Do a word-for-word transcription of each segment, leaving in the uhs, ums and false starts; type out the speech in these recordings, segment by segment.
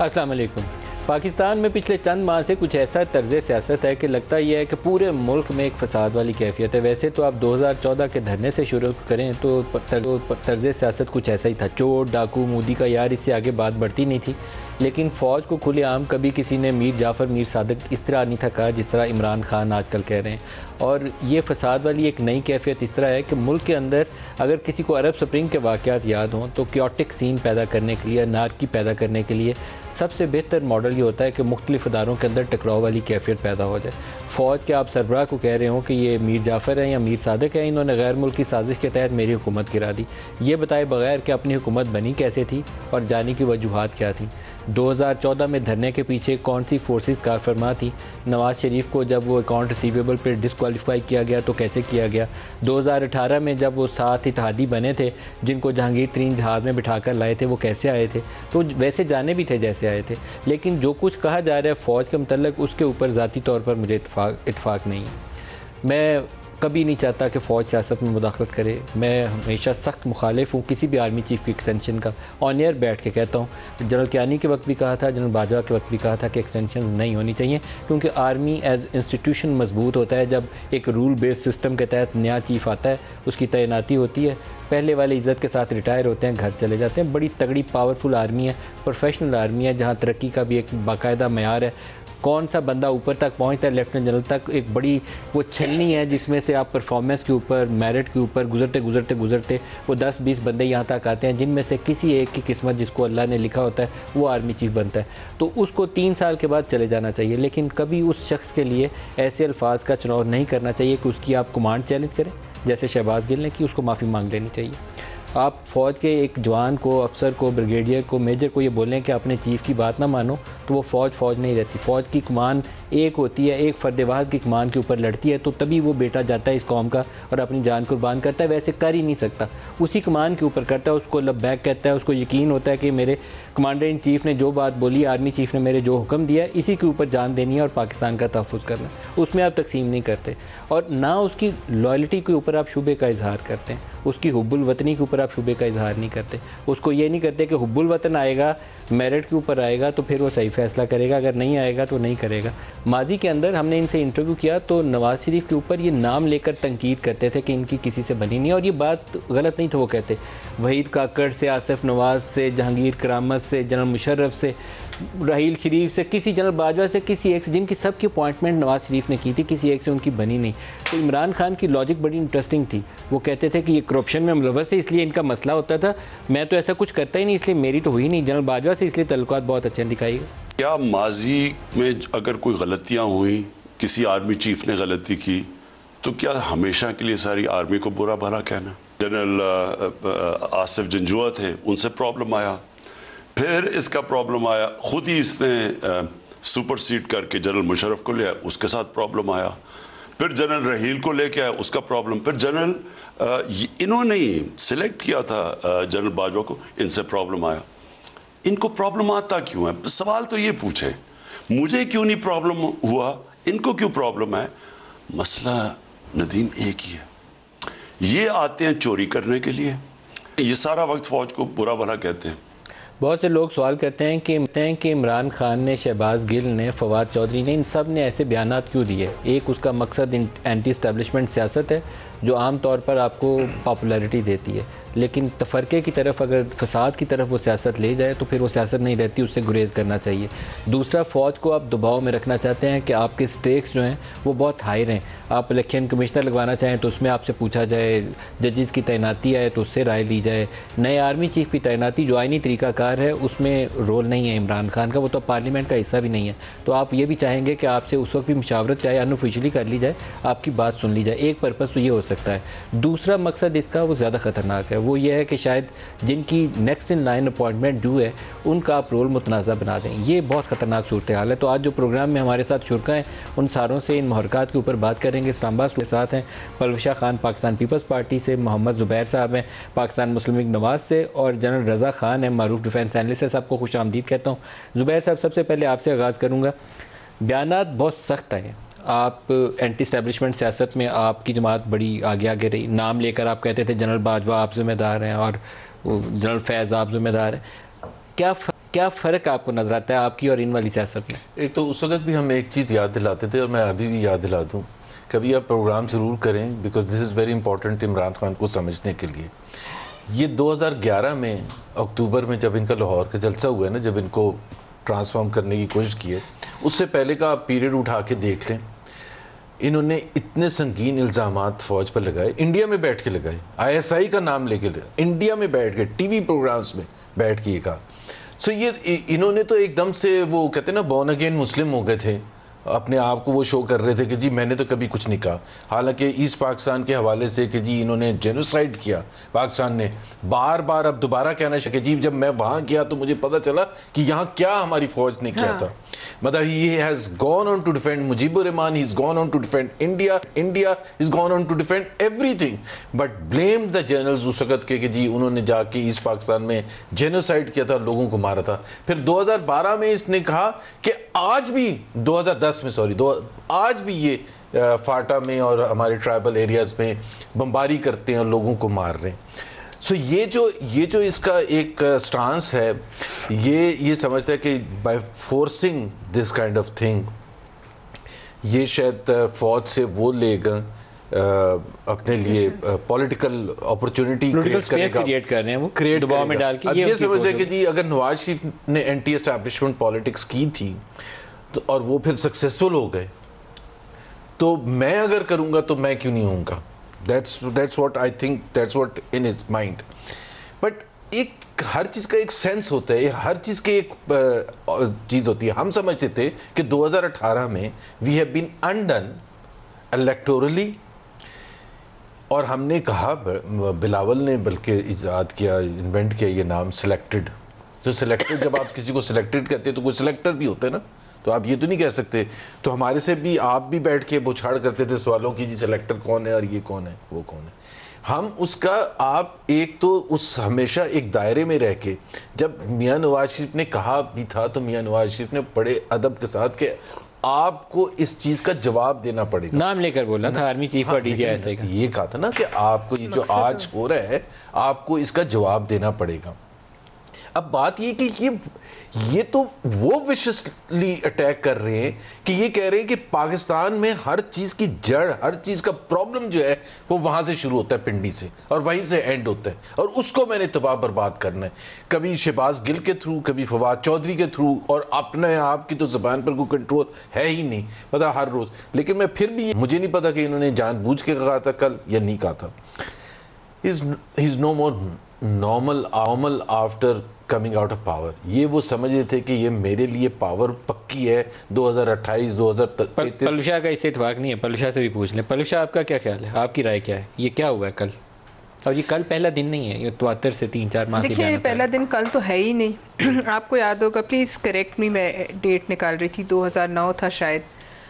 अस्सलाम वालेकुम। पाकिस्तान में पिछले चंद माह से कुछ ऐसा तर्ज सियासत है कि लगता यह है कि पूरे मुल्क में एक फसाद वाली कैफियत है। वैसे तो आप दो हज़ार चौदह के धरने से शुरू करें तो तर्ज सियासत कुछ ऐसा ही था, चोर डाकू मोदी का यार, इससे आगे बात बढ़ती नहीं थी। लेकिन फ़ौज को खुलेआम कभी किसी ने मीर जाफ़र मीर सादिक इस तरह नहीं था कहा जिस तरह इमरान खान आजकल कह रहे हैं। और ये फसाद वाली एक नई कैफियत इस तरह है कि मुल्क के अंदर अगर किसी को अरब स्प्रिंग के वाक़यात याद हों तो क्योटिक सीन पैदा करने के लिए, नारकी पैदा करने के लिए सबसे बेहतर मॉडल ये होता है कि मुख्तलिफ अदारों के अंदर टकराव वाली कैफियत पैदा हो जाए। फ़ौज के आप सरबराह को कह रहे हो कि ये मीर जाफ़र हैं या मीर सादिक हैं, इन्होंने गैर मुल्की साजिश के तहत मेरी हुकूमत गिरा दी। ये बताए बगैर कि अपनी हुकूमत बनी कैसे थी और जाने की वजूहात क्या थी। दो हज़ार चौदह में धरने के पीछे कौन सी फोर्सेस कारफरमा थी। नवाज़ शरीफ को जब वो अकाउंट रिसीवेबल पर डिस्क्वालीफाई किया गया तो कैसे किया गया। दो हज़ार अठारह में जब वो सात इत्तेहादी बने थे जिनको जहांगीर तरीन जहाज़ में बिठाकर लाए थे वो कैसे आए थे, तो वैसे जाने भी थे जैसे आए थे। लेकिन जो कुछ कहा जा रहा है फ़ौज के मतलब उसके ऊपर ज़ाती तौर पर मुझे इत्फाक इत्फाक नहीं है। मैं कभी नहीं चाहता कि फ़ौज सियासत में मुदाखलत करे। मैं हमेशा सख्त मुखालिफ हूँ किसी भी आर्मी चीफ़ की एक्सटेंशन का। ऑन एयर बैठ के कहता हूँ, जनरल कियानी के वक्त भी कहा था, जनरल बाजवा के वक्त भी कहा था कि एक्सटेंशन नहीं होनी चाहिए, क्योंकि आर्मी एज इंस्टीट्यूशन मजबूत होता है जब एक रूल बेस्ड सिस्टम के तहत नया चीफ़ आता है, उसकी तैनाती होती है, पहले वाले इज़्ज़त के साथ रिटायर होते हैं, घर चले जाते हैं। बड़ी तगड़ी पावरफुल आर्मी है, प्रोफेशनल आर्मी है, जहाँ तरक्की का भी एक बाकायदा मयार है। कौन सा बंदा ऊपर तक पहुंचता है लेफ्टिनेंट जनरल तक, एक बड़ी वो छलनी है जिसमें से आप परफॉर्मेंस के ऊपर, मेरिट के ऊपर गुजरते गुजरते गुजरते वो दस बीस बंदे यहाँ तक आते हैं जिनमें से किसी एक की किस्मत जिसको अल्लाह ने लिखा होता है वो आर्मी चीफ बनता है। तो उसको तीन साल के बाद चले जाना चाहिए, लेकिन कभी उस शख्स के लिए ऐसे अल्फाज का चुनाव नहीं करना चाहिए कि उसकी आप कमांड चैलेंज करें जैसे शहबाज गिल ने की, उसको माफ़ी मांग लेनी चाहिए। आप फ़ौज के एक जवान को, अफसर को, ब्रिगेडियर को, मेजर को ये बोलें कि अपने चीफ़ की बात ना मानो तो वो फ़ौज फ़ौज नहीं रहती। फ़ौज की कमान एक होती है, एक फ़र्द वाहिद की कमान के ऊपर लड़ती है, तो तभी वो बेटा जाता है इस कौम का और अपनी जान कुर्बान करता है। वैसे कर ही नहीं सकता, उसी कमान के ऊपर करता है, उसको लब्बैक कहता है, उसको यकीन होता है कि मेरे कमांडर इन चीफ़ ने जो बात बोली, आर्मी चीफ़ ने मेरे जो हुक्म दिया, इसी के ऊपर जान देनी है और पाकिस्तान का तहफ़्फ़ुज़ करना। उसमें आप तकसीम नहीं करते और ना उसकी लॉयल्टी के ऊपर आप शुबे का इजहार करते हैं, उसकी हुब्बुल वतनी के ऊपर आप शुबे का इजहार नहीं करते। उसको ये नहीं करते कि हुब्बुल वतन आएगा, मेरिट के ऊपर आएगा तो फिर वो सही फैसला करेगा, अगर नहीं आएगा तो नहीं करेगा। माजी के अंदर हमने इनसे इंटरव्यू किया तो नवाज़ शरीफ के ऊपर ये नाम लेकर तनकीद करते थे कि इनकी किसी से बनी नहीं, और ये बात गलत नहीं था। वो कहते वहीद काकड़ से, आसिफ नवाज़ से, जहांगीर करामत से, जनरल मुशर्रफ से, राहील शरीफ से, किसी जनरल बाजवा से, किसी एक से, जिनकी सब की अपॉइंटमेंट नवाज़ शरीफ ने की थी, किसी एक से उनकी बनी नहीं। तो इमरान खान की लॉजिक बड़ी इंटरेस्टिंग थी। वो कहते थे कि ये करप्शन में मुलव्वस है इसलिए इनका मसला होता था, मैं तो ऐसा कुछ करता ही नहीं इसलिए मेरी तो हुई नहीं। जनरल बाजवा से इसलिए तल्लुकात बहुत अच्छे दिखाई। क्या माजी में अगर कोई गलतियाँ हुई, किसी आर्मी चीफ ने गलती की, तो क्या हमेशा के लिए सारी आर्मी को बुरा भला कहना? जनरल आसिफ जंजुआ थे, उनसे प्रॉब्लम आया, फिर इसका प्रॉब्लम आया, खुद ही इसने सुपर सीड करके जनरल मुशर्रफ को लिया, उसके साथ प्रॉब्लम आया, फिर जनरल रहील को लेके आया, उसका प्रॉब्लम, फिर जनरल इन्होंने ही सिलेक्ट किया था जनरल बाजवा को, इनसे प्रॉब्लम आया। इनको प्रॉब्लम आता क्यों है? सवाल तो ये पूछे, मुझे क्यों नहीं प्रॉब्लम हुआ, इनको क्यों प्रॉब्लम है? मसला नदीम एक ही है, ये आते हैं चोरी करने के लिए, ये सारा वक्त फौज को बुरा भला कहते हैं। बहुत से लोग सवाल करते हैं कि हैं कि इमरान खान ने, शहबाज गिल ने, फवाद चौधरी ने, इन सब ने ऐसे बयानात क्यों दिए? एक उसका मकसद एंटी इस्टेब्लिशमेंट सियासत है जो आम तौर पर आपको पॉपुलैरिटी देती है, लेकिन तफरके की तरफ, अगर फसाद की तरफ वो सियासत ले जाए तो फिर वो सियासत नहीं रहती, उससे गुरेज करना चाहिए। दूसरा, फ़ौज को आप दबाव में रखना चाहते हैं कि आपके स्टेक्स जो हैं वो बहुत हाई रहें। आप इलेक्शन कमिश्नर लगवाना चाहें तो उसमें आपसे पूछा जाए, जजेस की तैनाती आए तो उससे राय ली जाए, नए आर्मी चीफ की तैनाती जो आइनी तरीक़ाकार है उसमें रोल नहीं है इमरान खान का, वो तो पार्लियामेंट का हिस्सा भी नहीं है। तो आप ये भी चाहेंगे कि आपसे उस वक्त भी मुशावरत चाहे अनऑफिशियली कर ली जाए, आपकी बात सुन ली जाए। एक पर्पज़ तो ये हो सकता है। दूसरा मकसद इसका वो ज़्यादा ख़तरनाक है, वो ये है कि शायद जिनकी next in line appointment due है उनका आप रोल मुतनाज़ा बना दें। ये बहुत ख़तरनाक सूरत हाल है। तो आज जो प्रोग्राम में हमारे साथ शुरका हैं उन सारों से इन मुहरक़ात के ऊपर बात करेंगे। इस्लामाबाद के साथ हैं पलवशा खान पाकिस्तान पीपल्स पार्टी से, मोहम्मद ज़ुबैर साहब हैं पाकिस्तान मुस्लिम लीग नवाज़ से, और जनरल रज़ा खान है मारूफ डिफेंस एनालिस्ट है। सबको खुश आमदीद कहता हूँ। ज़ुबैर साहब, सबसे पहले आपसे आगाज़ करूँगा। बयानात बहुत सख्त हैं, आप एंटी स्टैब्लिशमेंट सियासत में आपकी जमात बड़ी आगे आगे रही। नाम लेकर आप कहते थे जनरल बाजवा आप ज़िम्मेदार हैं और जनरल फैज़ आप ज़िम्मेदार हैं। क्या क्या फ़र्क आपको नज़र आता है आपकी और इन वाली सियासत में? एक तो उस वक्त भी हम एक चीज़ याद दिलाते थे और मैं अभी भी याद दिला दूँ, कभी आप प्रोग्राम ज़रूर करें, because this is very important Imran Khan को समझने के लिए। ये दो हज़ार ग्यारह में अक्टूबर में जब इनका लाहौर का जलसा हुआ है ना, जब इनको ट्रांसफॉर्म करने की कोशिश की है, उससे पहले का आप पीरियड उठा के देख लें, इन्होंने इतने संगीन इल्ज़ामात फ़ौज पर लगाए, इंडिया में बैठ के लगाए, आई एस आई का नाम लेके लगाए, इंडिया में बैठ के टीवी प्रोग्राम्स में बैठ के कहा। सो ये इन्होंने तो एकदम से वो कहते हैं ना बॉर्न अगेन मुस्लिम हो गए थे, अपने आप को वो शो कर रहे थे कि जी मैंने तो कभी कुछ नहीं कहा। हालांकि ईस्ट पाकिस्तान के हवाले से कि जी इन्होंने जेनोसाइड किया पाकिस्तान ने, बार बार अब दोबारा कहना चाहिए कि जी जब मैं वहाँ गया तो मुझे पता चला कि यहाँ क्या हमारी फौज ने किया हाँ। था। मतलब he has gone on to defend Mujibur Rahman, he is gone on to defend India, India is gone on to defend everything, but blamed the generals उस वक्त के कि जी उन्होंने जाके ईस्ट पाकिस्तान में जेनोसाइड किया था, लोगों को मारा था। फिर दो हज़ार बारह में इसने कहा कि आज भी दो हज़ार दस में सॉरी दो आज भी ये फाटा में और हमारे ट्राइबल एरियाज में बमबारी करते हैं और लोगों को मार रहे हैं। सो so ये जो ये जो इसका एक स्टांस है, ये ये समझता है कि by forcing this kind of thing ये शायद फौज से वो लेगा अपने लिए पॉलिटिकल अपॉर्चुनिटी क्रिएट कर रहे हैं, वो क्रिएट दबाव में डाल के। अब ये समझते हैं कि जी अगर नवाज शरीफ ने एंटी एस्टैब्लिशमेंट पॉलिटिक्स की थी तो और वो फिर सक्सेसफुल हो गए, तो मैं अगर करूंगा तो मैं क्यों नहीं होऊंगा। That's that's what I think, that's what in his mind. But एक हर चीज़ का एक सेंस होता है, हर चीज़ की एक चीज़ होती है। हम समझते थे कि दो हज़ार अठारह में we have been undone electorally, और हमने कहा, बिलावल ने बल्कि इजाद किया, इन्वेंट किया ये नाम सिलेक्टेड। तो सिलेक्टेड, जब आप किसी को सिलेक्टेड कहते हैं तो कोई सिलेक्टर भी होता है ना, तो आप ये तो नहीं कह सकते। तो हमारे से भी आप भी बैठ के बुछाड़ करते थे सवालों की, जी सिलेक्टर कौन है और ये कौन है वो कौन है। हम उसका आप एक तो उस हमेशा एक दायरे में रह के, जब मियां नवाज शरीफ ने कहा भी था तो मियां नवाज शरीफ ने बड़े अदब के साथ कि आपको इस चीज का जवाब देना पड़ेगा, नाम लेकर बोला था आर्मी चीफ और डीजी ऐसे का, ये कहा था ना कि आपको ये जो आज हो रहा है आपको इसका जवाब देना पड़ेगा। अब बात ये कि ये ये तो वो विशेषली अटैक कर रहे हैं कि ये कह रहे हैं कि पाकिस्तान में हर चीज़ की जड़, हर चीज़ का प्रॉब्लम जो है वो वहाँ से शुरू होता है, पिंडी से, और वहीं से एंड होता है, और उसको मैंने तबाह बर्बाद करना है, कभी शहबाज गिल के थ्रू, कभी फवाद चौधरी के थ्रू, और अपने आप की तो ज़बान पर कोई कंट्रोल है ही नहीं, पता हर रोज़। लेकिन मैं फिर भी मुझे नहीं पता कि इन्होंने जानबूझ के कहा था कल या नहीं कहा था। Is is no more normal आमल after coming out of power. ये वो समझ रहे थे कि ये मेरे लिए पावर पक्की है दो हज़ार अट्ठाईस दो हज़ार तैंतीस। पलूषा का इससे इत्तेफाक नहीं है, पलूषा से भी पूछ लें। पलूषा, आपका क्या ख्याल है, आपकी राय क्या है, ये क्या हुआ है कल? और ये कल पहला दिन नहीं है, ये त्वातर से तीन चार माह से देखिए पहला दिन कल तो है ही नहीं। आपको याद होगा, प्लीज़ करेक्ट मी, मैं डेट निकाल रही थी, दो हज़ार नौ था शायद,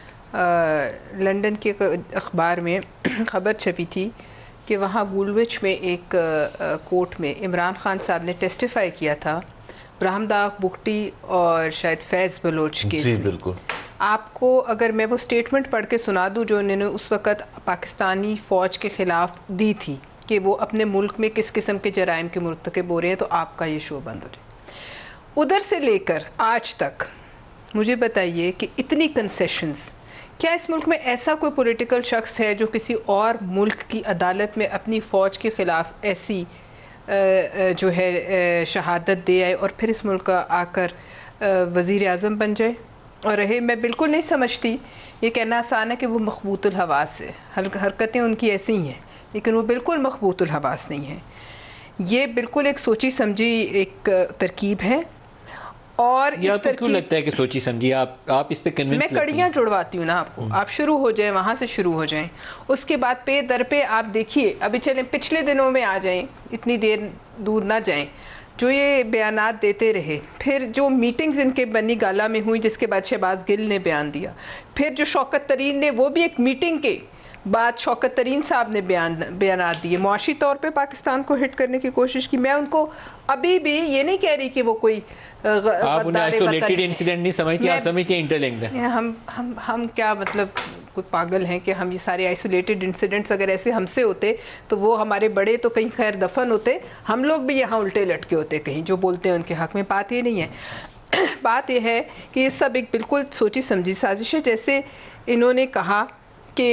लंदन के अखबार में खबर छपी थी कि वहाँ गुलविच में एक कोर्ट में इमरान खान साहब ने टेस्टिफाई किया था ब्राहमदाग बुगटी और शायद फैज़ बलोच केस में। बिल्कुल। आपको अगर मैं वो स्टेटमेंट पढ़ के सुना दूँ जो उन्होंने उस वक़्त पाकिस्तानी फ़ौज के ख़िलाफ़ दी थी कि वो अपने मुल्क में किस किस्म के जराइम के मुर्तकब हो रहे हैं, तो आपका ये शो बंद हो जाए। उधर से लेकर आज तक मुझे बताइए कि इतनी कंसेशंस, क्या इस मुल्क में ऐसा कोई पॉलिटिकल शख्स है जो किसी और मुल्क की अदालत में अपनी फ़ौज के ख़िलाफ़ ऐसी जो है शहादत दे आए और फिर इस मुल्क का आकर वज़ीर आज़म बन जाए और रहे? मैं बिल्कुल नहीं समझती, ये कहना आसान है कि वो मखबूतुल हवास है, हरकतें उनकी ऐसी ही हैं, लेकिन वो बिल्कुल मखबूतुल हवास नहीं है। ये बिल्कुल एक सोची समझी एक तरकीब है। और या तो क्यों लगता है कि सोची समझी? आप आप इस पे कन्विंस? मैं कड़ियाँ जुड़वाती हूँ ना आपको, आप शुरू हो जाएं, वहाँ से शुरू हो जाएं, उसके बाद पे दर पे आप देखिए, अभी चलें पिछले दिनों में आ जाएं, इतनी देर दूर ना जाएं, जो ये बयानात देते रहे, फिर जो मीटिंग्स इनके बनी गाला में हुई जिसके बाद शहबाज गिल ने बयान दिया, फिर जो शौकत तरीन ने वो भी एक मीटिंग के बात शौकत तरीन साहब ने बयान बयान दिए, मुआशी तौर पे पाकिस्तान को हिट करने की कोशिश की। मैं उनको अभी भी ये नहीं कह रही कि वो कोई आप उन्हें आइसोलेटेड इंसिडेंट नहीं समझती, आप समझती हैं इंटरलिंक्ड है। हम हम हम क्या मतलब कोई पागल हैं कि हम ये सारे आइसोलेटेड इंसिडेंट्स अगर ऐसे हमसे होते तो वो हमारे बड़े तो कहीं खैर दफन होते, हम लोग भी यहाँ उल्टे लटके होते कहीं, जो बोलते हैं उनके हक में। बात ये नहीं है, बात यह है कि ये सब एक बिल्कुल सोची समझी साजिश है। जैसे इन्होंने कहा कि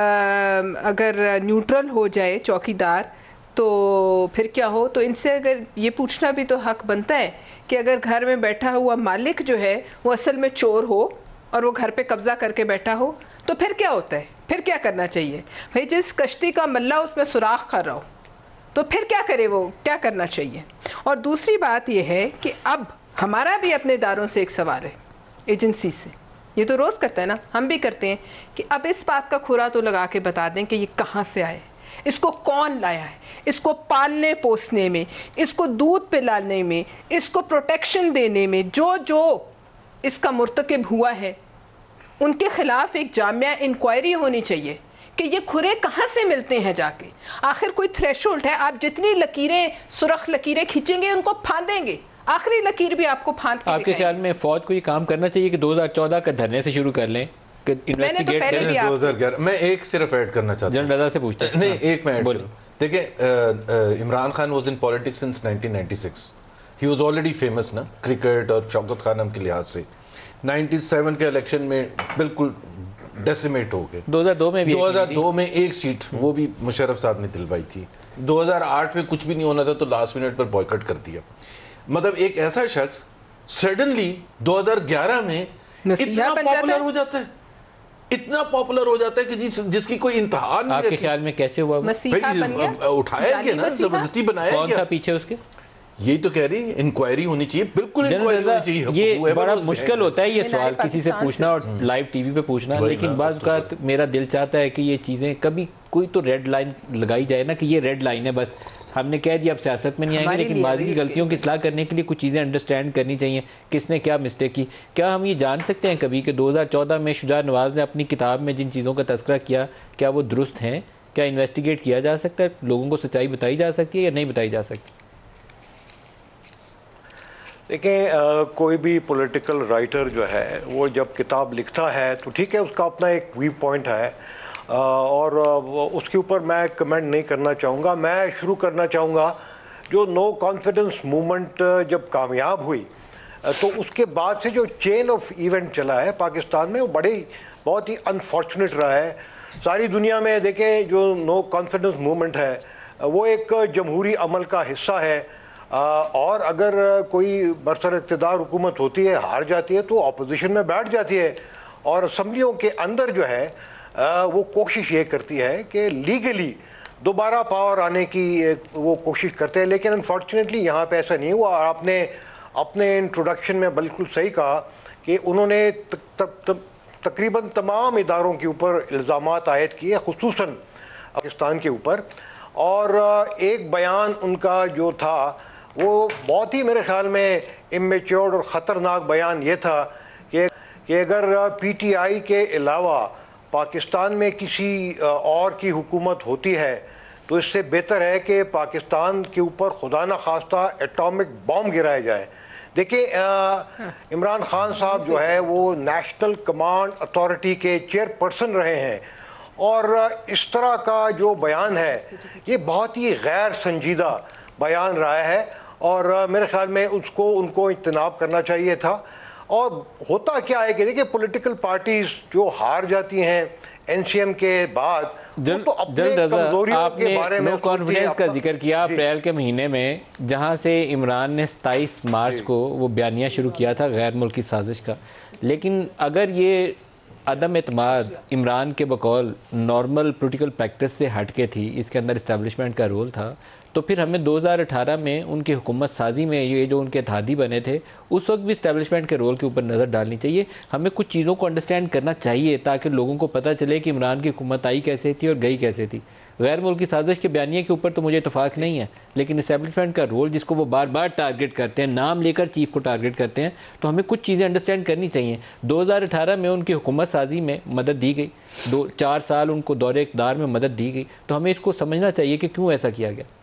अगर न्यूट्रल हो जाए चौकीदार तो फिर क्या हो, तो इनसे अगर ये पूछना भी तो हक बनता है कि अगर घर में बैठा हुआ मालिक जो है वो असल में चोर हो और वो घर पे कब्जा करके बैठा हो तो फिर क्या होता है, फिर क्या करना चाहिए भाई? जिस कश्ती का मल्ला उसमें सुराख कर रहा हो तो फिर क्या करे, वो क्या करना चाहिए? और दूसरी बात यह है कि अब हमारा भी अपने इदारों से एक सवाल है, एजेंसी से, ये तो रोज़ करता है ना, हम भी करते हैं कि अब इस बात का खुरा तो लगा के बता दें कि ये कहाँ से आए, इसको कौन लाया है, इसको पालने पोसने में, इसको दूध पिलाने में, इसको प्रोटेक्शन देने में जो जो इसका मुर्तकिब हुआ है उनके खिलाफ एक जामिया इंक्वायरी होनी चाहिए कि ये खुरे कहाँ से मिलते हैं जाके। आखिर कोई थ्रेशोल्ड है, आप जितनी लकीरें सुरख लकीरें खींचेंगे उनको फांदेंगे, आखिरी लकीर भी आपको फांद के आपके ख्याल में फौज को ये काम करना चाहिए कि दो हज़ार चौदह का धरने से शुरू कर लें, इन्वेस्टिगेट तो करें? दो हज़ार ग्यारह मैं एक सिर्फ ऐड करना चाहता हूं, जनरल रजा से पूछते हैं। नहीं, एक मैं ऐड करूं। देखिए, Imran Khan was in politics since nineteen ninety six, he was already famous ना क्रिकेट और शौकत खानम के लिहाज से। सत्तानवे के इलेक्शन में बिल्कुल डेसिमेट हो गए। दो हज़ार दो में भी दो हज़ार दो में एक सीट वो भी मुशर्रफ साहब ने दिलवाई थी। दो हज़ार आठ में कुछ भी नहीं होना था तो लास्ट मिनट पर बॉयकॉट कर दिया। मतलब एक ऐसा शख्स सडनली दो हज़ार ग्यारह में इतना पॉपुलर हो जाता है, इतना पॉपुलर हो जाता है कि जिस जिसकी कोई इंतहा नहीं। आपके ख्याल में कैसे हुआ? उठाया गया ना, जबरदस्ती बनाया गया। कौन था पीछे उसके? यही तो कह रही, इंक्वायरी होनी चाहिए, बिल्कुल इंक्वायरी होनी चाहिए। ये बड़ा मुश्किल होता है ये सवाल किसी से पूछना और लाइव टीवी पे पूछना, लेकिन बाज़ औक़ात मेरा दिल चाहता है कि ये चीज़ें कभी कोई तो रेड लाइन लगाई जाए ना, कि ये रेड लाइन है, बस हमने कह दिया अब सियासत में नहीं आएंगे, लेकिन माजी की गलतियों की इस्लाह करने के लिए कुछ चीज़ें अंडरस्टैंड करनी चाहिए, किसने क्या मिस्टेक की। क्या हम ये जान सकते हैं कभी कि दो हज़ार चौदह में शुजा नवाज़ ने अपनी किताब में जिन चीज़ों का तस्करा किया, क्या वो दुरुस्त हैं? क्या इन्वेस्टिगेट किया जा सकता है? लोगों को सच्चाई बताई जा सकती है या नहीं बताई जा सकती? देखें, कोई भी पॉलिटिकल राइटर जो है वो जब किताब लिखता है तो ठीक है, उसका अपना एक व्यू पॉइंट है, आ, और उसके ऊपर मैं कमेंट नहीं करना चाहूँगा। मैं शुरू करना चाहूँगा, जो नो कॉन्फिडेंस मूवमेंट जब कामयाब हुई तो उसके बाद से जो चेन ऑफ इवेंट चला है पाकिस्तान में, वो बड़े बहुत ही अनफॉर्चुनेट रहा है। सारी दुनिया में देखें, जो नो कॉन्फिडेंस मूवमेंट है वो एक जमहूरी अमल का हिस्सा है, और अगर कोई बरसर इक़्तिदार हुकूमत होती है, हार जाती है, तो अपोजिशन में बैठ जाती है और असम्बलियों के अंदर जो है वो कोशिश ये करती है कि लीगली दोबारा पावर आने की वो कोशिश करते हैं। लेकिन अनफॉर्चुनेटली यहाँ पे ऐसा नहीं हुआ। आपने अपने इंट्रोडक्शन में बिल्कुल सही कहा कि उन्होंने तक, तक, तक, तकरीबन तमाम इदारों के ऊपर इल्ज़ामात आयद किए, खुसूसन पाकिस्तान के ऊपर, और एक बयान उनका जो था वो बहुत ही मेरे ख्याल में इमेच्योर और ख़तरनाक बयान ये था कि, कि अगर पीटीआई के अलावा पाकिस्तान में किसी और की हुकूमत होती है तो इससे बेहतर है कि पाकिस्तान के ऊपर खुदा न खास्ता एटॉमिक बॉम्ब गिराया जाए। देखिए, इमरान खान साहब जो है वो नेशनल कमांड अथॉरिटी के चेयरपर्सन रहे हैं, और इस तरह का जो बयान है ये बहुत ही गैर संजीदा बयान रहा है, और मेरे ख्याल में उसको उनको इज्तनाब करना चाहिए था। और होता क्या है कि देखिए, पॉलिटिकल पार्टीज जो हार जाती हैं एनसीएम के बाद, जल, तो अपने जल रजा, कमजोरियों के बारे में नो कॉन्फिडेंस का जिक्र किया अप्रैल के महीने में, जहां से इमरान ने सत्ताईस मार्च को वो बयानिया शुरू किया था गैर मुल्की साजिश का। लेकिन अगर ये अदम एतमाद इमरान के बकौल नॉर्मल पॉलिटिकल प्रैक्टिस से हटके थी, इसके अंदर इस्टेब्लिशमेंट का रोल था, तो फिर हमें दो हज़ार अठारह में उनकी हुकूमत साजी में ये जो उनके इत्तेहादी बने थे उस वक्त भी इस्टेब्लिशमेंट के रोल के ऊपर नज़र डालनी चाहिए। हमें कुछ चीज़ों को अंडरस्टैंड करना चाहिए ताकि लोगों को पता चले कि इमरान की हुकूमत आई कैसे थी और गई कैसे थी। गैर मुल्की साजिश के बयानिए के ऊपर तो मुझे इतफाक नहीं है, लेकिन इस्टेब्लिशमेंट का रोल जिसको वो बार बार टारगेट करते हैं, नाम लेकर चीफ को टारगेट करते हैं, तो हमें कुछ चीज़ें अंडरस्टैंड करनी चाहिए। दो हज़ार अठारह में उनकी हुकूमत साजी में मदद दी गई, दो चार साल उनको दौरे इक़्तिदार में मदद दी गई, तो हमें इसको समझना चाहिए कि क्यों ऐसा किया गया।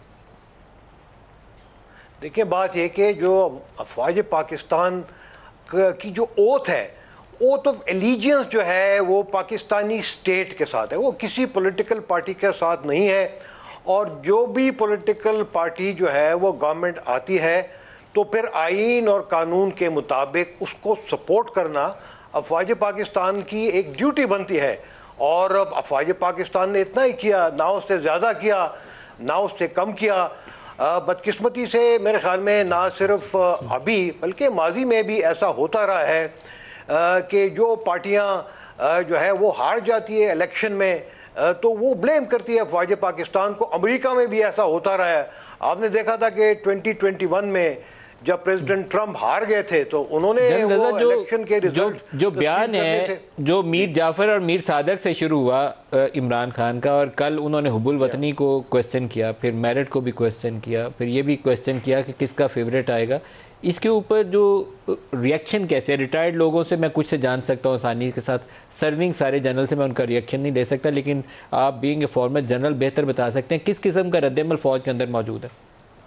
देखिए, बात यह कि जो अफवाज पाकिस्तान की जो ओथ है, ओथ ऑफ एलिजियंस जो है वो पाकिस्तानी स्टेट के साथ है, वो किसी पॉलिटिकल पार्टी के साथ नहीं है। और जो भी पॉलिटिकल पार्टी जो है वो गवर्नमेंट आती है तो फिर आइन और कानून के मुताबिक उसको सपोर्ट करना अफवाज पाकिस्तान की एक ड्यूटी बनती है। और अब अफवाज पाकिस्तान ने इतना ही किया, ना उससे ज़्यादा किया ना उससे कम किया। बदकिस्मती से मेरे ख्याल में ना सिर्फ अभी बल्कि माजी में भी ऐसा होता रहा है कि जो पार्टियां जो है वो हार जाती है इलेक्शन में तो वो ब्लेम करती है अफवाज पाकिस्तान को। अमेरिका में भी ऐसा होता रहा है। आपने देखा था कि ट्वेंटी ट्वेंटी वन में जब प्रेसिडेंट ट्रंप हार गए थे तो उन्होंने वो जो, इलेक्शन के रिजल्ट जो, जो बयान है जो मीर जाफर और मीर सादक से शुरू हुआ इमरान खान का, और कल उन्होंने हुबुल वतनी को क्वेश्चन किया, फिर मेरिट को भी क्वेश्चन किया, फिर ये भी क्वेश्चन किया कि किसका फेवरेट आएगा, इसके ऊपर जो रिएक्शन कैसे है रिटायर्ड लोगों से मैं कुछ से जान सकता हूँ आसानी के साथ, सर्विंग सारे जनरल से मैं उनका रिएक्शन नहीं दे सकता, लेकिन आप बीइंग ए फॉर्मर जनरल बेहतर बता सकते हैं किस किस्म का रद्दमल फौज के अंदर मौजूद है।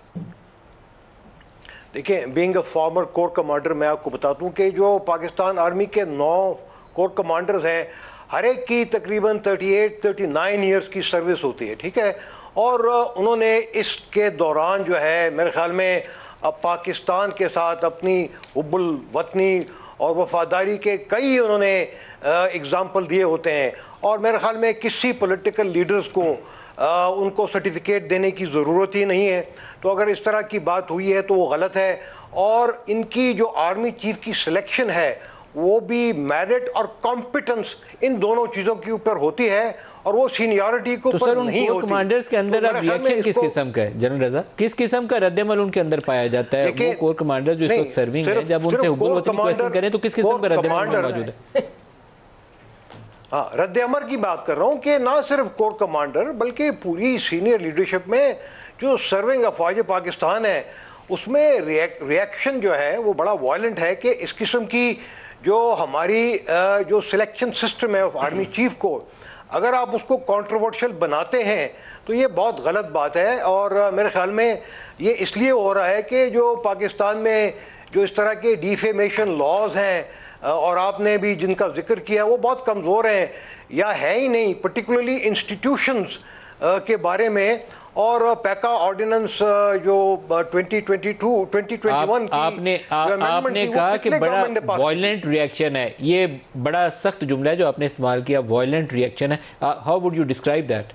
देखिए, being a former core commander मैं आपको बता दूं कि जो पाकिस्तान आर्मी के नौ कोर कमांडर्स हैं, हर एक की तकरीबन अड़तीस उनतालीस इयर्स की सर्विस होती है, ठीक है। और उन्होंने इसके दौरान जो है मेरे ख्याल में अब पाकिस्तान के साथ अपनी हुब्बुल वतनी और वफादारी के कई उन्होंने एग्जाम्पल दिए होते हैं। और मेरे ख्याल में किसी पॉलिटिकल लीडर्स को आ, उनको सर्टिफिकेट देने की ज़रूरत ही नहीं है। तो अगर इस तरह की बात हुई है तो वो गलत है। और इनकी जो आर्मी चीफ की सिलेक्शन है वो भी मेरिट और कॉम्पिटेंस इन दोनों चीज़ों के ऊपर होती है और वो सीनियरिटी को तो सर उन कोर कमांडर्स के अंदर अब रिएक्शन किस किस्म का है जनरल रजा, किस किस्म का रद्दमल उनके अंदर पाया जाता है? वो कोर कमांडर जो इस वक्त सर्विंग है, जब उनसे हुब्बुल वतनी क्वेश्चन करें तो किस किस्म का रद्दमल मौजूद है? हाँ, रद्द अमल की बात कर रहा हूँ कि ना सिर्फ कोर कमांडर बल्कि पूरी सीनियर लीडरशिप में जो सर्विंग अफवाज पाकिस्तान है उसमें रिएक्शन जो है वो बड़ा वायलेंट है कि इस किस्म की जो हमारी जो सिलेक्शन सिस्टम है ऑफ आर्मी चीफ को अगर आप उसको कंट्रोवर्शियल बनाते हैं तो ये बहुत गलत बात है। और मेरे ख्याल में ये इसलिए हो रहा है कि जो पाकिस्तान में जो इस तरह के डिफेमेशन लॉज हैं और आपने भी जिनका जिक्र किया वो बहुत कमज़ोर हैं या है ही नहीं, पर्टिकुलरली इंस्टीट्यूशंस के बारे में। और पैका ऑर्डिनेंस जो twenty twenty two twenty twenty one की आपने आ, आपने कहा कि बड़ा वायलेंट रिएक्शन है, ये बड़ा सख्त जुमला है जो आपने इस्तेमाल किया, वायलेंट रिएक्शन है। How would you describe that?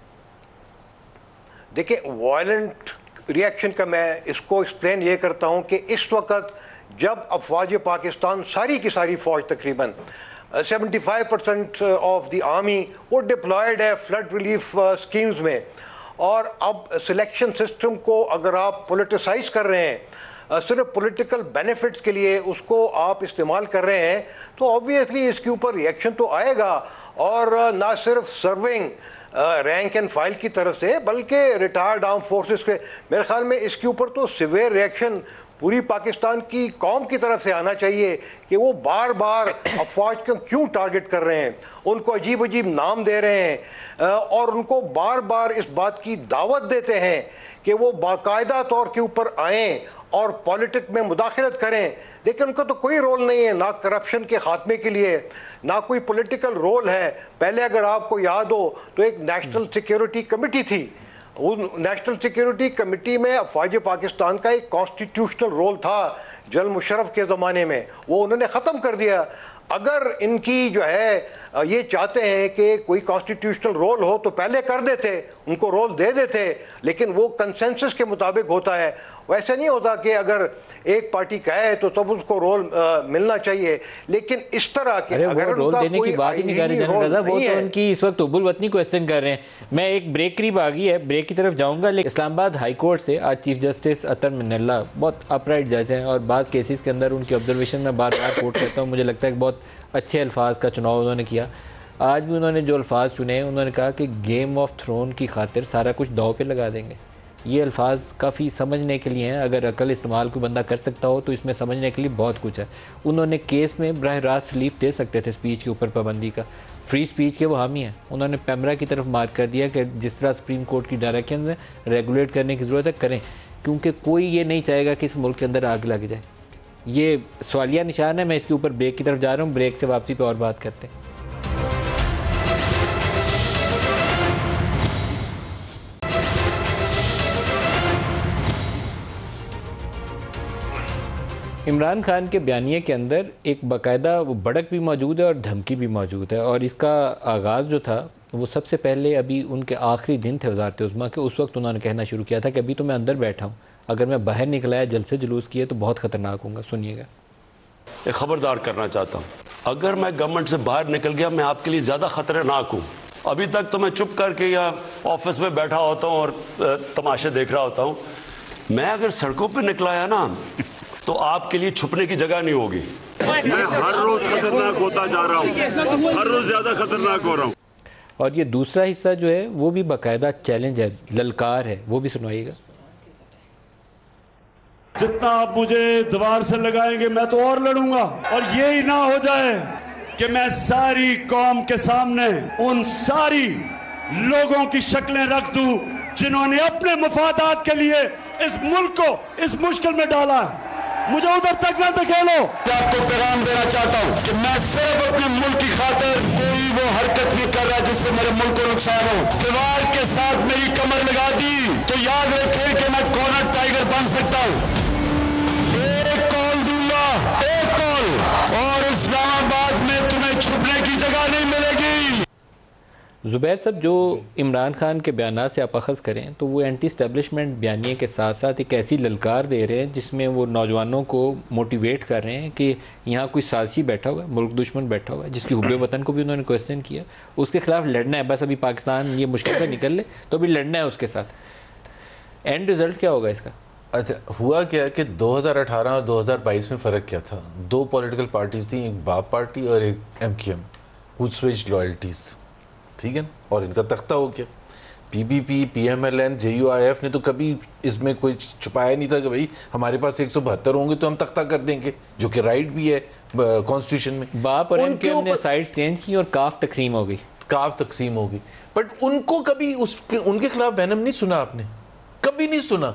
देखिए, वायलेंट रिएक्शन का मैं इसको एक्सप्लेन ये करता हूं कि इस वक्त जब अफवाज पाकिस्तान सारी की सारी फौज तकरीबन पचहत्तर परसेंट ऑफ द आर्मी वो डिप्लॉयड है फ्लड रिलीफ स्कीम्स में, और अब सिलेक्शन सिस्टम को अगर आप पॉलिटिसाइज कर रहे हैं सिर्फ पॉलिटिकल बेनिफिट्स के लिए उसको आप इस्तेमाल कर रहे हैं तो ऑब्वियसली इसके ऊपर रिएक्शन तो आएगा। और ना सिर्फ सर्विंग रैंक एंड फाइल की तरफ से बल्कि रिटायर्ड आर्म फोर्सेस के, मेरे ख्याल में इसके ऊपर तो सिवियर रिएक्शन पूरी पाकिस्तान की कौम की तरफ से आना चाहिए कि वो बार बार अफवाज को क्यों टारगेट कर रहे हैं, उनको अजीब अजीब नाम दे रहे हैं और उनको बार बार इस बात की दावत देते हैं कि वो बाकायदा तौर के ऊपर आएँ और पॉलिटिक्स में मुदाखलत करें। लेकिन उनका तो कोई रोल नहीं है, ना करप्शन के खात्मे के लिए ना कोई पॉलिटिकल रोल है। पहले अगर आपको याद हो तो एक नेशनल सिक्योरिटी कमेटी थी, उस नेशनल सिक्योरिटी कमेटी में अफवाज पाकिस्तान का एक कॉन्स्टिट्यूशनल रोल था जनरल मुशर्रफ के ज़माने में, वो उन्होंने ख़त्म कर दिया। अगर इनकी जो है ये चाहते हैं कि कोई कॉन्स्टिट्यूशनल रोल हो तो पहले कर देते, उनको रोल दे देते, लेकिन वो कंसेंसस के मुताबिक होता है। वैसे नहीं होता कि अगर एक पार्टी कहे तो तब उसको रोल आ, मिलना चाहिए। लेकिन इस तरह के अगर रोल देने की बात ही नहीं कर रहे जनरल रजा, वो तो उनकी इस वक्त हुब्बुल वतनी क्वेश्चन कर रहे हैं। मैं एक ब्रेक करीब आ गई है, ब्रेक की तरफ जाऊंगा, लेकिन इस्लामाबाद हाई कोर्ट से आज चीफ जस्टिस अतर मिनल्ला बहुत अपराइट जज हैं और बाज़ केसेस के अंदर उनकी ऑब्जर्वेशन में बार बार कोट करता हूँ, मुझे लगता है कि बहुत अच्छे अल्फाज का चुनाव उन्होंने किया। आज भी उन्होंने जो अल्फाज चुने, उन्होंने कहा कि गेम ऑफ थ्रोन की खातिर सारा कुछ दाव पे लगा देंगे। ये अल्फाज काफ़ी समझने के लिए हैं, अगर अकल इस्तेमाल कोई बंदा कर सकता हो तो इसमें समझने के लिए बहुत कुछ है। उन्होंने केस में बराह रास्त रिलीफ दे सकते थे स्पीच के ऊपर पाबंदी का, फ्री स्पीच के वो हामी हैं। उन्होंने पैमरा की तरफ मार्क कर दिया कि जिस तरह सुप्रीम कोर्ट की डायरेक्शन है रेगुलेट करने की ज़रूरत है, करें, क्योंकि कोई ये नहीं चाहेगा कि इस मुल्क के अंदर आग लग जाए। ये सवालिया निशान है। मैं इसके ऊपर ब्रेक की तरफ जा रहा हूँ, ब्रेक से वापसी पे और बात करते हैं। इमरान खान के बयानिए के अंदर एक बाकायदा वो भड़क भी मौजूद है और धमकी भी मौजूद है, और इसका आगाज़ जो था वो सबसे पहले अभी उनके आखिरी दिन थे वज़ारत उज़्मा के, उस वक्त उन्होंने कहना शुरू किया था कि अभी तो मैं अंदर बैठा हूँ, अगर मैं बाहर निकल आया जलसे जुलूस किए तो बहुत ख़तरनाक होगा। सुनिएगा। एक खबरदार करना चाहता हूँ, अगर मैं गवर्नमेंट से बाहर निकल गया मैं आपके लिए ज़्यादा ख़तरनाक हूँ। अभी तक तो मैं चुप करके या ऑफिस में बैठा होता हूँ और तमाशे देख रहा होता हूँ। मैं अगर सड़कों पर निकला है ना तो आपके लिए छुपने की जगह नहीं होगी। मैं हर रोज खतरनाक होता जा रहा हूँ, हर रोज ज्यादा खतरनाक हो रहा हूँ। और ये दूसरा हिस्सा जो है वो भी बाकायदा चैलेंज है, ललकार है, वो भी सुनवाइएगा। जितना आप मुझे दीवार से लगाएंगे मैं तो और लड़ूंगा, और ये ही ना हो जाए कि मैं सारी कौम के सामने उन सारी लोगों की शक्लें रख दूं जिन्होंने अपने मफादात के लिए इस मुल्क को इस मुश्किल में डाला है। मुझे उधर तक ना धकेलो। आपको पैगाम देना चाहता हूँ कि मैं सिर्फ अपने मुल्क की खातिर कोई वो हरकत नहीं कर रहा जिससे मेरे मुल्क को नुकसान हो। दीवार के साथ मेरी कमर लगा दी तो याद रखें कि मैं कॉर्नर टाइगर बन सकता हूँ। एक कॉल दूंगा, एक कॉल, और इस्लामाबाद में तुम्हें छुपने की जगह नहीं मिलेगी। ज़ुबैर साहब, जो इमरान खान के बयान से आप अखज़ करें तो वो एंटी स्टैब्लिशमेंट बयानिए के साथ साथ एक ऐसी ललकार दे रहे हैं जिसमें वो नौजवानों को मोटिवेट कर रहे हैं कि यहाँ कोई साजिशी बैठा हुआ है, मुल्क दुश्मन बैठा हुआ है, जिसकी हुब्बे वतन को भी उन्होंने क्वेश्चन किया, उसके खिलाफ लड़ना है। बस अभी पाकिस्तान ये मुश्किल से निकल ले तो अभी लड़ना है उसके साथ। एंड रिज़ल्ट क्या होगा इसका? अच्छा, हुआ क्या कि दो हज़ार अठारह और दो हज़ार बाईस में फ़र्क क्या था? दो पॉलिटिकल पार्टीज थी, एक बाप पार्टी और एक M Q M, who switched loyalties, ठीक है, और इनका तख्ता हो गया। पीपीपी, पीएमएलएन, जेयूआईएफ ने तो कभी इसमें कोई छुपाया नहीं था कि भाई हमारे पास एक सौ बहत्तर होंगे तो हम तख्ता कर देंगे, जो कि राइट भी है कॉन्स्टिट्यूशन में। बाप और एमक्यूएम ने साइड चेंज की और काफ तकसीम हो गई, काफ तकसीम हो गई, बट उनको कभी उसके उनके खिलाफ वैनम नहीं सुना आपने, कभी नहीं सुना।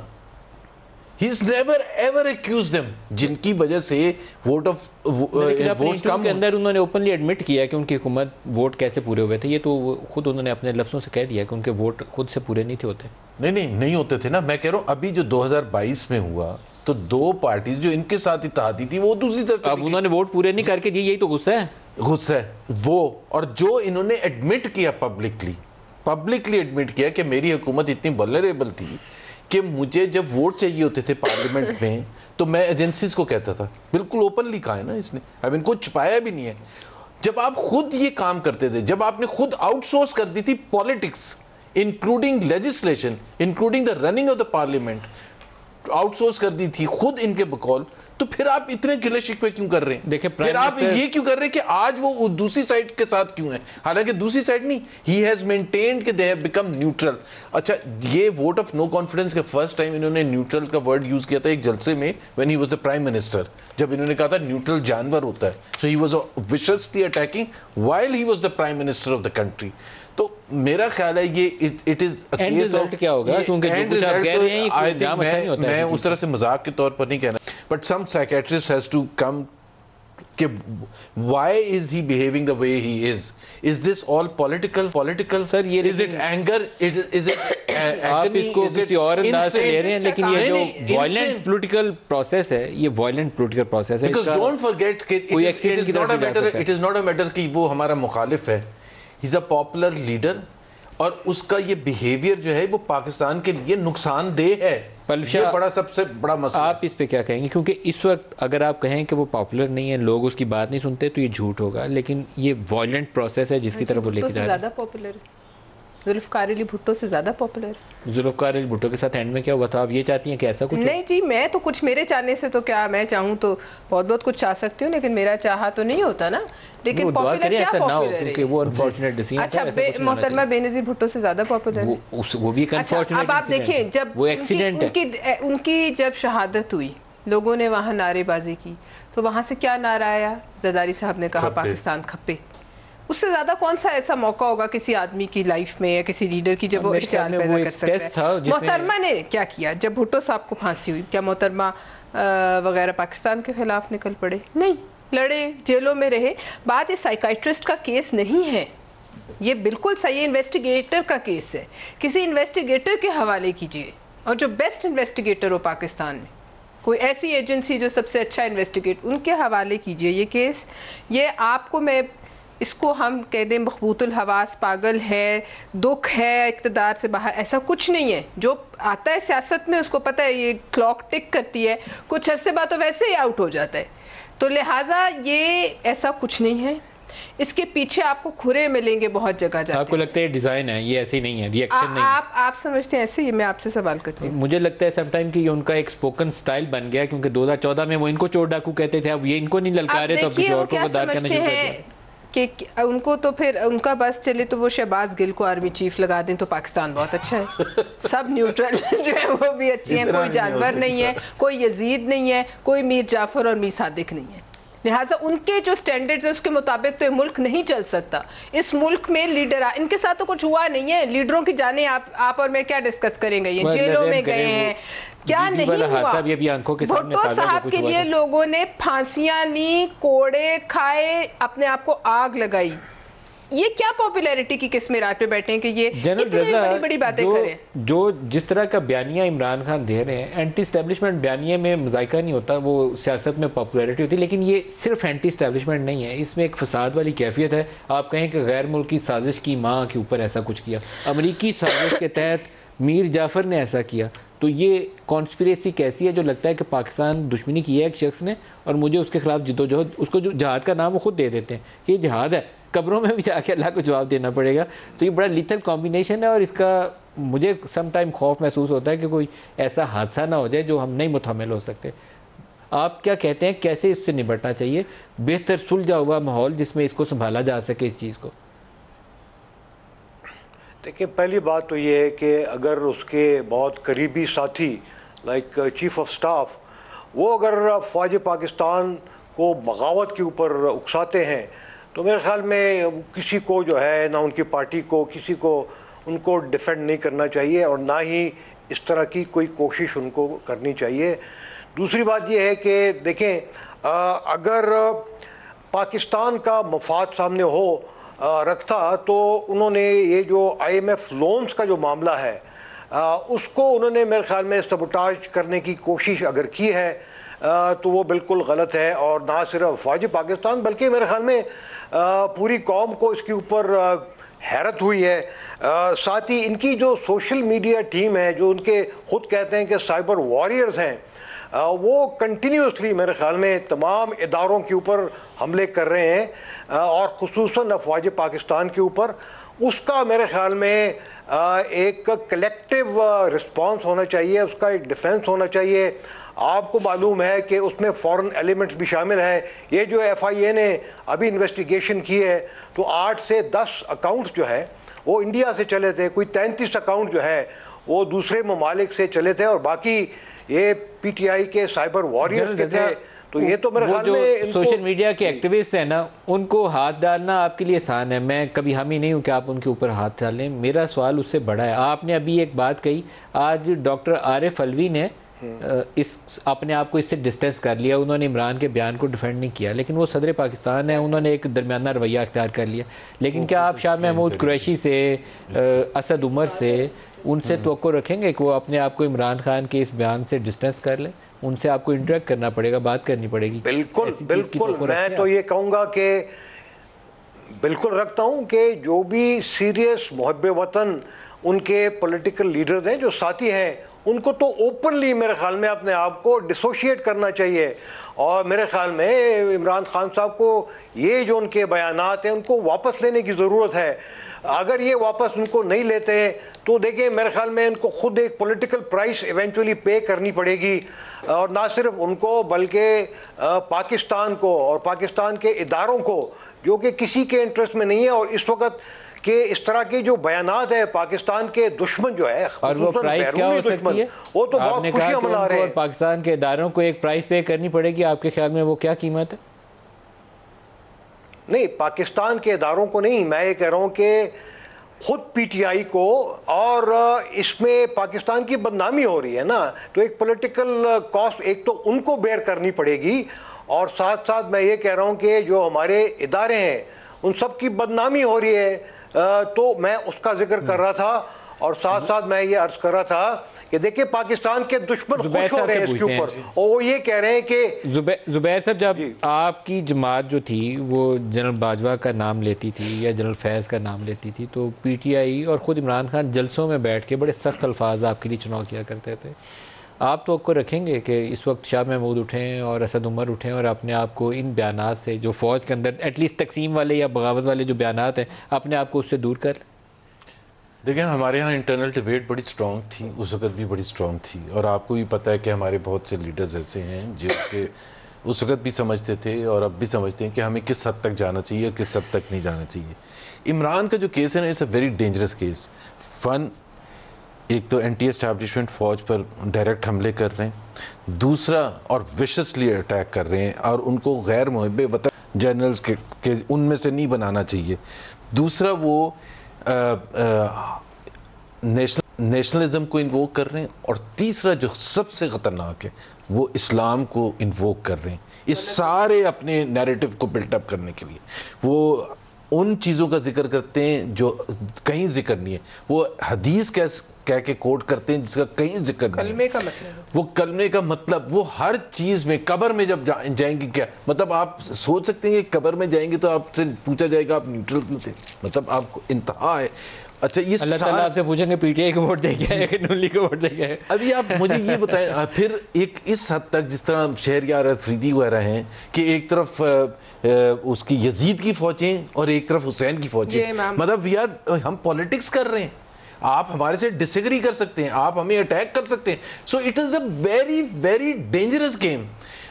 He's never ever accused them, जिनकी वजह से वोट ऑफ वोट्स कम के अंदर उन्होंने ओपनली एडमिट किया कि उनकी हुकूमत वोट कैसे पूरे हुए थे। ये तो खुद उन्होंने अपने लफ्ज़ों से कह दिया कि उनके वोट खुद से पूरे नहीं थे होते। नहीं नहीं नहीं होते थे ना। मैं कह रहा हूँ अभी जो दो हज़ार बाईस में हुआ तो दो पार्टीज जो इनके साथ इत्तेहादी थी वो दूसरी तरफ, अब उन्होंने वोट पूरे नहीं करके दिए, यही तो गुस्सा है। गुस्सा है वो, और जो इन्होंने एडमिट किया पब्लिकली पब्लिकली एडमिट किया कि मेरी हुकूमत इतनी वल्नरेबल थी कि मुझे जब वोट चाहिए होते थे पार्लियामेंट में तो मैं एजेंसीज को कहता था, बिल्कुल ओपनली कहा है ना इसने, अब इनको छुपाया भी नहीं है। जब आप खुद ये काम करते थे, जब आपने खुद आउटसोर्स कर दी थी politics including legislation, including the running of the parliament, outsource कर दी थी खुद इनके बकौल, तो फिर आप इतने गिले शिकवे क्यों कर रहे हैं? देखिए, फिर आप ये क्यों कर रहे हैं कि आज वो दूसरी साइड के साथ क्यों है? हालांकि दूसरी साइड नहीं, ही हैज मेंटेन्ड कि दे हैव बिकम न्यूट्रल। अच्छा, ये वोट ऑफ नो कॉन्फिडेंस के फर्स्ट टाइम इन्होंने न्यूट्रल का वर्ड यूज किया था एक जलसे में when he was the prime minister, जब इन्होंने कहा था न्यूट्रल जानवर होता है। So he was viciously attacking while he was the prime minister of the country. तो मेरा ख्याल है ये it is a case of क्या होगा, क्योंकि जो कुछ आप कह रहे हैं ये जाम अच्छा नहीं होता है। मैं उस तरह से मजाक के तौर पर नहीं कहना, but some psychiatrist has to come कि why is he behaving the way he is? Is this all political? Political? Sir, ये is it anger? It is, is it agony? आप इसको किसी और अंदाज से ले रहे हैं, लेकिन ये जो violent political process है, ये violent political process है। Because don't forget कि it is, it is not a matter, it is not a matter कि वो हमारा मुखालिफ है, he's a popular leader, और उसका ये बिहेवियर जो है वो पाकिस्तान के लिए नुकसानदेह है। ये बड़ा सबसे बड़ा मसला। आप इस पे क्या कहेंगे? क्योंकि इस वक्त अगर आप कहें कि वो पॉपुलर नहीं है, लोग उसकी बात नहीं सुनते, तो ये झूठ होगा, लेकिन ये वायलेंट प्रोसेस है जिसकी तरफ वो लेके जा रहे हैं। ज़्यादा पॉपुलर जुल्फ़िकार अली भुट्टो से ज़्यादा पॉपुलर है। जुल्फ़िकार अली भुट्टो के साथ एंड में क्या हुआ था? आप ये चाहती हैं कि ऐसा कुछ? नहीं जी, मैं तो कुछ मेरे चाहने से तो क्या, मैं चाहूँ तो बहुत बहुत कुछ चाह सकती हूँ, लेकिन मेरा चाहा तो नहीं होता ना। लेकिन पॉपुलर क्या पॉपुलर है क्योंकि वो अनफॉर्चुनेट डिसीजन। अच्छा, मोहतरमा बेनज़ीर भुट्टो से ज़्यादा पॉपुलर है वो, वो भी एक अनफॉर्चुनेट। अब आप देखिए, जब वो एक्सीडेंट है, उनकी जब शहादत हुई, लोगों ने वहाँ नारेबाजी की, तो वहाँ से क्या नारा आया? ज़रदारी साहब ने कहा पाकिस्तान खप्पे। उससे ज्यादा कौन सा ऐसा मौका होगा किसी आदमी की लाइफ में या किसी लीडर की जब वो इश्तिहार पैदा कर सकता है? मोहतरमा ने क्या किया जब भुट्टो साहब को फांसी हुई? क्या मोहतरमा वगैरह पाकिस्तान के खिलाफ निकल पड़े? नहीं, लड़े, जेलों में रहे। बात ये साइकाइट्रिस्ट का केस नहीं है, ये बिल्कुल सही इन्वेस्टिगेटर का केस है। किसी इन्वेस्टिगेटर के हवाले कीजिए, और जो बेस्ट इन्वेस्टिगेटर हो पाकिस्तान में, कोई ऐसी एजेंसी जो सबसे अच्छा इन्वेस्टिगेट, उनके हवाले कीजिए ये केस। ये आपको, मैं इसको हम कह दें मखबूतुल हवास, पागल है, दुख है, इक़्तिदार से बाहर, ऐसा कुछ नहीं है। जो आता है सियासत में उसको पता है ये क्लॉक टिक करती है, कुछ अरसे बाद तो वैसे ही आउट हो जाता है। तो लिहाजा ये ऐसा कुछ नहीं है, इसके पीछे आपको खुरे मिलेंगे बहुत जगह जाते। आपको लगता है डिजाइन है, ये ऐसे ही नहीं है, रिएक्शन नहीं है? आप आप समझते हैं ऐसे? ये मैं आपसे सवाल करती हूँ। मुझे लगता है समटाइम कि ये उनका एक स्पोकन स्टाइल बन गया, क्योंकि दो हज़ार चौदह में वो इनको चोर डाकू कहते थे, अब ये इनको नहीं ललकारे तो अब किसी और को गद्दार कहना शुरू कर दिया कि उनको तो फिर उनका बस चले तो वो शहबाज गिल को आर्मी चीफ लगा दें तो पाकिस्तान बहुत अच्छा है। सब न्यूट्रल जो है वो भी अच्छी हैं, कोई जानवर नहीं है, कोई यजीद नहीं है, कोई मीर जाफर और मीर सादिक नहीं है। लिहाजा उनके जो स्टैंडर्ड्स है उसके मुताबिक तो ये मुल्क नहीं चल सकता। इस मुल्क में लीडर, इनके साथ तो कुछ हुआ नहीं है, लीडरों की जाने आप आप और मैं क्या डिस्कस करेंगे? ये जेलों में गए हैं, क्या नहीं हुआ? भुट्टो साहब के लिए लोगों ने फांसियां ली, कोड़े खाए, अपने आप को आग लगाई। ये क्या पॉपुलैरिटी की किस्में रात पे बैठे हैं कि ये इतनी बड़ी बड़ी बातें करें? जो जिस तरह का बयानिया इमरान खान दे रहे हैं, एंटी स्टैब्लिशमेंट बयानिए में मजाइका नहीं होता, वो सियासत में पॉपुलैरिटी होती है। लेकिन ये सिर्फ एंटी स्टैब्लिशमेंट नहीं है, इसमें एक फसाद वाली कैफियत है। आप कहें कि गैर मुल्की साजिश की माँ के ऊपर ऐसा कुछ किया, अमरीकी साजिश के तहत मीर जाफर ने ऐसा किया, तो ये कॉन्स्पिरेसी कैसी है जो लगता है कि पाकिस्तान दुश्मनी की है एक शख्स ने और मुझे उसके खिलाफ जिद्दोजहद, उसको जो जहाद का नाम वो खुद दे देते हैं, ये जहाद है, कब्रों में भी जाके अल्लाह को जवाब देना पड़ेगा। तो ये बड़ा लिथल कॉम्बिनेशन है और इसका मुझे सम टाइम खौफ महसूस होता है कि कोई ऐसा हादसा ना हो जाए जो हम नहीं मुतहम्मिल हो सकते। आप क्या कहते हैं, कैसे इससे निपटना चाहिए? बेहतर सुलझा हुआ माहौल जिसमें इसको संभाला जा सके इस चीज़ को। देखिए, पहली बात तो ये है कि अगर उसके बहुत करीबी साथी लाइक चीफ ऑफ स्टाफ वो अगर फ़ौज पाकिस्तान को बगावत के ऊपर उकसाते हैं तो मेरे ख्याल में किसी को जो है ना उनकी पार्टी को किसी को उनको डिफेंड नहीं करना चाहिए और ना ही इस तरह की कोई कोशिश उनको करनी चाहिए। दूसरी बात यह है कि देखें, अगर पाकिस्तान का मफाद सामने हो रखता तो उन्होंने ये जो आईएमएफ लोन्स का जो मामला है उसको उन्होंने मेरे ख्याल में सबोटाज करने की कोशिश अगर की है तो वो बिल्कुल गलत है। और ना सिर्फ फ़ौज पाकिस्तान बल्कि मेरे ख्याल में पूरी कौम को इसके ऊपर हैरत हुई है। साथ ही इनकी जो सोशल मीडिया टीम है, जो उनके खुद कहते हैं कि साइबर वॉरियर्स हैं, वो कंटिन्यूसली मेरे ख्याल में तमाम इदारों के ऊपर हमले कर रहे हैं और ख़ुसूसन फ़ौज पाकिस्तान के ऊपर। उसका मेरे ख्याल में एक कलेक्टिव रिस्पांस होना चाहिए, उसका एक डिफेंस होना चाहिए। आपको मालूम है कि उसमें फॉरेन एलिमेंट्स भी शामिल है। ये जो एफआईए ने अभी इन्वेस्टिगेशन की है तो आठ से दस अकाउंट्स जो है वो इंडिया से चले थे, कोई तैंतीस अकाउंट जो है वो दूसरे ममालिक से चले थे और बाकी ये पीटीआई के साइबर वॉरियर्स के थे। तो ये तो मेरे ख्याल में सोशल मीडिया के एक्टिविस्ट हैं ना, उनको हाथ डालना आपके लिए आसान है। मैं कभी हामी नहीं हूँ कि आप उनके ऊपर हाथ डालें। मेरा सवाल उससे बड़ा है। आपने अभी एक बात कही, आज डॉक्टर आरिफ अलवी ने इस अपने आप को इससे डिस्टेंस कर लिया। उन्होंने इमरान के बयान को डिफेंड नहीं किया, लेकिन वो सदर पाकिस्तान है, उन्होंने एक दरमियाना रवैया अख्तियार कर लिया। लेकिन क्या आप शाह महमूद कुरैशी से, असद उमर से, उनसे तवक्को रखेंगे कि वो अपने आप को इमरान खान के इस बयान से डिस्टेंस कर लें? उनसे आपको इंटरेक्ट करना पड़ेगा, बात करनी पड़ेगी। बिल्कुल बिल्कुल, मैं तो ये कहूँगा कि बिल्कुल रखता हूँ कि जो भी सीरियस मुहब्बे वतन उनके पॉलिटिकल लीडर्स हैं, जो साथी हैं, उनको तो ओपनली मेरे ख्याल में अपने आप को डिसोशिएट करना चाहिए। और मेरे ख्याल में इमरान खान साहब को ये जो उनके बयानात हैं उनको वापस लेने की ज़रूरत है। अगर ये वापस उनको नहीं लेते तो देखिए मेरे ख्याल में इनको खुद एक पॉलिटिकल प्राइस इवेंचुअली पे करनी पड़ेगी, और ना सिर्फ उनको बल्कि पाकिस्तान को और पाकिस्तान के इदारों को, जो कि किसी के इंटरेस्ट में नहीं है। और इस वक्त के इस तरह के जो बयानात है पाकिस्तान के दुश्मन जो है, और वो प्राइस क्या हो सकती है? वो तो बहुत खुशियां मना रहे हैं। पाकिस्तान के इदारों को एक प्राइस पे करनी पड़ेगी, आपके ख्याल में वो क्या कीमत है? नहीं, पाकिस्तान के इदारों को नहीं, मैं ये कह रहा हूं कि खुद पीटीआई को, और इसमें पाकिस्तान की बदनामी हो रही है ना, तो एक पॉलिटिकल कॉस्ट एक तो उनको बेयर करनी पड़ेगी, और साथ साथ मैं ये कह रहा हूं कि जो हमारे इदारे हैं उन सब की बदनामी हो रही है, तो मैं उसका जिक्र कर रहा था। और साथ साथ मैं ये अर्ज कर रहा था कि देखिए पाकिस्तान के दुश्मन खुश हो रहे हैं इसके ऊपर, और वो ये कह रहे हैं कि जुबैर साहब, जब आपकी जमात जो थी वो जनरल बाजवा का नाम लेती थी या जनरल फैज़ का नाम लेती थी, तो पीटीआई और ख़ुद इमरान खान जलसों में बैठ के बड़े सख्त अल्फाज आपके लिए चुनाव किया करते थे। आप तो आपको रखेंगे कि इस वक्त शाह महमूद उठें और असद उमर उठें और अपने आप को इन बयानात से, जो फ़ौज के अंदर एटलीस्ट तकसीम वाले या बगावत वाले जो बयानात हैं, अपने आप को उससे दूर कर? देखिए, हमारे यहाँ इंटरनल डिबेट बड़ी स्ट्रॉन्ग थी, उस वक्त भी बड़ी स्ट्रॉन्ग थी, और आपको भी पता है कि हमारे बहुत से लीडर्स ऐसे हैं जो कि उस वक्त भी समझते थे और अब भी समझते हैं कि हमें किस हद तक जाना चाहिए और किस हद तक नहीं जाना चाहिए। इमरान का जो केस है ना, it's a very dangerous case. फन एक तो एंटी एस्टैब्लिशमेंट फ़ौज पर डायरेक्ट हमले कर रहे हैं, दूसरा और विशसली अटैक कर रहे हैं, और उनको गैर मुहब्बे वतन जनरल्स के, के उनमें से नहीं बनाना चाहिए। दूसरा वो नेशनल नेशनलिज्म को इन्वोक कर रहे हैं, और तीसरा जो सबसे ख़तरनाक है वो इस्लाम को इन्वोक कर रहे हैं, इस सारे अपने नैरेटिव को बिल्टअप करने के लिए। वो उन चीज़ों का जिक्र करते हैं जो कहीं जिक्र नहीं है, वो हदीस कह कह के कोट करते हैं जिसका कहीं जिक्र नहीं है। कलमे का मतलब, वो कलमे का मतलब, वो हर चीज़ में, कब्र में जब जा, जाएंगे क्या मतलब, आप सोच सकते हैं कि कब्र में जाएंगे तो आपसे पूछा जाएगा आप न्यूट्रल क्यों थे, मतलब आपको इंतहा है। अच्छा, ये अल्लाह ताला आपसे पूछेंगे पीटीआई को वोट देके आए कि नूली को वोट देके आए? अभी आप मुझे ये बताएं, फिर एक इस हद तक जिस तरह शहरयार अफरीदी वगैरह हैं कि एक तरफ उसकी यजीद की फौजें और एक तरफ हुसैन की फौजें, मतलब यार हम पॉलिटिक्स कर रहे हैं, आप हमारे से डिसएग्री कर सकते हैं, आप हमें अटैक कर सकते हैं। So it is a very very dangerous game.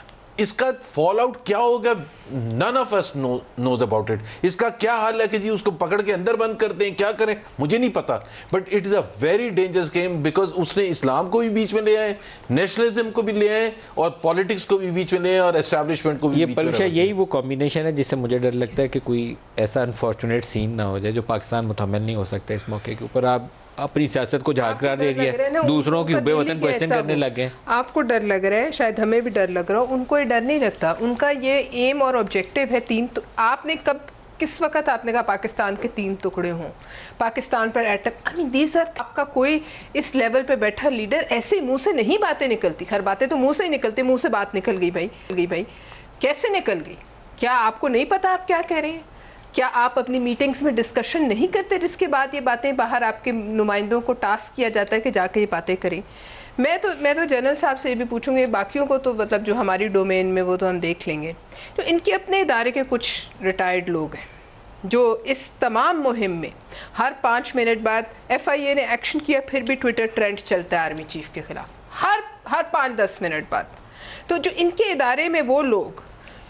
इसका फॉल आउट क्या होगा, none of us knows about it. इसका क्या हाल है कि जी उसको पकड़ के अंदर बंद कर दें, क्या करें, मुझे नहीं पता, but it is a very dangerous game, because उसने इस्लाम को भी बीच में ले आए, नेशनलिज्म को भी ले आए, और पॉलिटिक्स को भी बीच में ले आए, और एस्टैब्लिशमेंट को भी। ये पलशा यही वो कॉम्बिनेशन है जिससे मुझे डर लगता है कि कोई ऐसा अनफॉर्चुनेट सीन ना हो जाए जो पाकिस्तान मुतहम्मिल नहीं हो सकता इस मौके के ऊपर। आप अपनी सियासत को जहाद करार दे दिया, दूसरों की हुब्बे वतन क्वेश्चन करने लगे। आपको डर लग रहा है, शायद हमें भी डर लग रहा हो, उनको ये डर नहीं लगता। उनका ये एम और ऑब्जेक्टिव है तीन। तो आपने कब, किस वक्त आपने कहा पाकिस्तान के तीन टुकड़े हों, पाकिस्तान पर attack? I mean these are, आपका कोई इस लेवल पे बैठा लीडर, ऐसे मुंह से नहीं बातें निकलती। खैर बातें तो मुंह से ही निकलती, मुंह से बात निकल गई भाई, गई भाई कैसे निकल गई? क्या आपको नहीं पता आप क्या कह रहे हैं? क्या आप अपनी मीटिंग्स में डिस्कशन नहीं करते जिसके बाद ये बातें बाहर आपके नुमाइंदों को टास्क किया जाता है कि जाके ये बातें करें? मैं तो मैं तो जनरल साहब से ये भी पूछूंगी, बाकियों को तो मतलब जो हमारी डोमेन में वो तो हम देख लेंगे। तो इनके अपने इदारे के कुछ रिटायर्ड लोग हैं जो इस तमाम मुहिम में हर पाँच मिनट बाद एफ आई ए ने एक्शन किया, फिर भी ट्विटर ट्रेंड चलता है आर्मी चीफ के खिलाफ हर हर पाँच दस मिनट बाद। तो जो इनके इदारे में वो लोग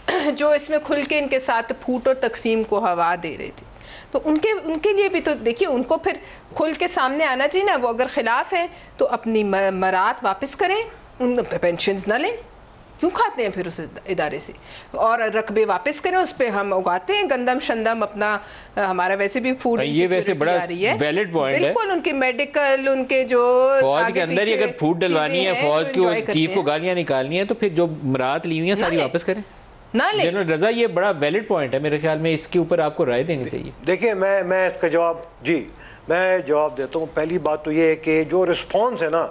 जो इसमें खुल के इनके साथ फूट और तकसीम को हवा दे रहे थे, तो उनके उनके लिए भी तो देखिए, उनको फिर खुल के सामने आना चाहिए ना। वो अगर खिलाफ है तो अपनी मरात वापस करें, उन पेंशन्स ना लें, क्यों खाते हैं फिर उस इदारे से, और रकबे वापस करें, उस पर हम उगाते हैं गंदम शंदम अपना, हमारा वैसे भी फूड ये वैसे बड़ा वैलिड पॉइंट है। बिल्कुल, उनके मेडिकल, उनके जो फौज के अंदर ही अगर फूड डलवानी है, फौज की चीफ को गालियां निकालनी है, तो फिर जो मरात ली हुई है सारी वापस करें ना ले। जनरल रजा, ये बड़ा वैलिड पॉइंट है मेरे ख्याल में, इसके ऊपर आपको राय देनी चाहिए। देखिए, मैं मैं इसका जवाब जी मैं जवाब देता हूँ। पहली बात तो ये है कि जो रिस्पॉन्स है ना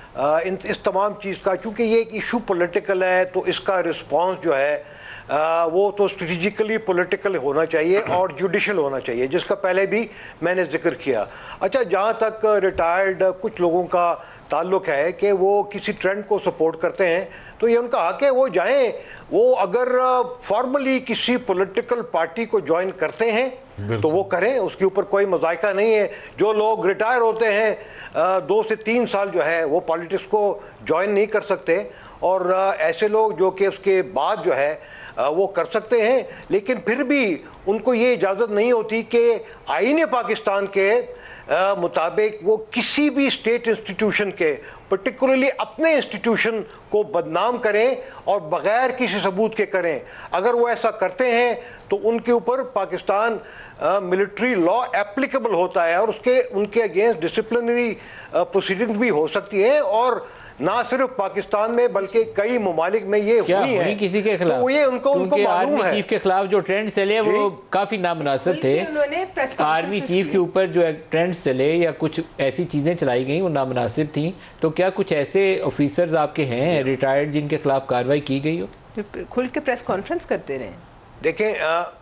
इन इस तमाम चीज़ का, चूँकि ये एक इशू पॉलिटिकल है, तो इसका रिस्पॉन्स जो है आ, वो तो स्ट्रेटिजिकली पॉलिटिकल होना चाहिए और जुडिशल होना चाहिए, जिसका पहले भी मैंने जिक्र किया। अच्छा, जहाँ तक रिटायर्ड कुछ लोगों का ताल्लुक है कि वो किसी ट्रेंड को सपोर्ट करते हैं, तो ये उनका हक है, वो जाएं। वो अगर फॉर्मली किसी पॉलिटिकल पार्टी को ज्वाइन करते हैं तो वो करें, उसके ऊपर कोई मजायका नहीं है। जो लोग रिटायर होते हैं दो से तीन साल जो है वो पॉलिटिक्स को ज्वाइन नहीं कर सकते, और ऐसे लोग जो कि उसके बाद जो है वो कर सकते हैं, लेकिन फिर भी उनको ये इजाज़त नहीं होती कि आईन पाकिस्तान के मुताबिक वो किसी भी स्टेट इंस्टीट्यूशन के, पर्टिकुलरली अपने इंस्टीट्यूशन को बदनाम करें और बगैर किसी सबूत के करें। अगर वो ऐसा करते हैं तो उनके ऊपर पाकिस्तान मिलिट्री लॉ एप्लीकेबल होता है और उसके उनके अगेंस्ट डिसिप्लिनरी प्रोसीडिंग्स भी हो सकती है, और ना सिर्फ पाकिस्तान में बल्कि कई ममालिक में ये क्या हुई है किसी के खिलाफ, तो ये उनको उनको मालूम है। चीफ के खिलाफ जो ट्रेंड चले वो काफी नामुनासिब थे। आर्मी चीफ के ऊपर जो ट्रेंड चले या कुछ ऐसी चीजें चलाई गई वो नामुनासिब थी, तो क्या कुछ ऐसे ऑफिसर्स आपके हैं रिटायर्ड जिनके खिलाफ कार्रवाई की गई हो? खुल के प्रेस कॉन्फ्रेंस करते रहे। देखें,